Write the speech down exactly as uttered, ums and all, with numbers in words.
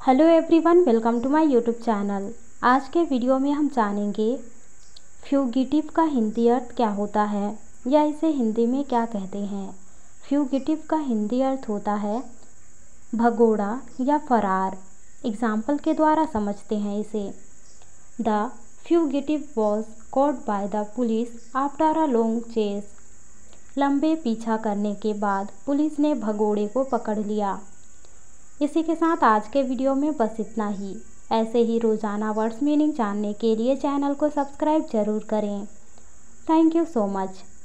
Hello everyone, welcome to my YouTube channel. आज के video में हम जानेंगे फ्यूगिटिव का हिंदी अर्थ क्या होता है या इसे हिंदी में क्या कहते हैं। फ्यूगिटिव का हिंदी अर्थ होता है भगोड़ा या फरार। एग्जाम्पल के द्वारा समझते हैं इसे। The fugitive was caught by the police after a long chase. लंबे पीछा करने के बाद पुलिस ने भगोड़े को पकड़ लिया। इसी के साथ आज के वीडियो में बस इतना ही। ऐसे ही रोज़ाना वर्ड्स मीनिंग जानने के लिए चैनल को सब्सक्राइब ज़रूर करें। Thank you so much.